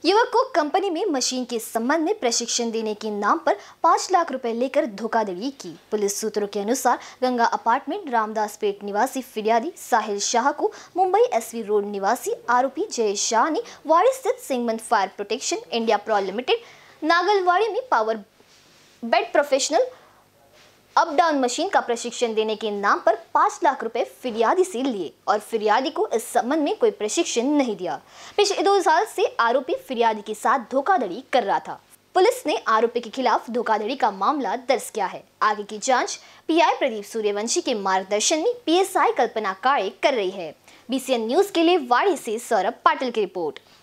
युवक को कंपनी में मशीन के संबंध में प्रशिक्षण देने के नाम पर 5 लाख रुपए लेकर धोखाधड़ी की। पुलिस सूत्रों के अनुसार गंगा अपार्टमेंट रामदासपेट निवासी फिरियादी साहिल शाह को मुंबई एसवी रोड निवासी आरोपी जय शाह ने वाड़ी स्थित सिंगमन fire protection India pro limited Nagalwadi में power bed professional up down machine का प्रशिक्षण देने के नाम पर 5 लाख रुपए फिरियादी से लिए और फिरियादी को इस संबंध में कोई प्रशिक्षण नहीं दिया। पिछले 2 साल से आरोपी फिरियादी के साथ धोखाधड़ी कर रहा था। पुलिस ने आरोपी के खिलाफ धोखाधड़ी का मामला दर्ज किया है। आगे की जांच पीआई प्रदीप सूर्यवंशी के मार्गदर्शन में पीएसआई कल्पना काळे कर रही है। बीसीएन न्यूज के लिए वाड़ी से सौरभ पाटिल की रिपोर्ट।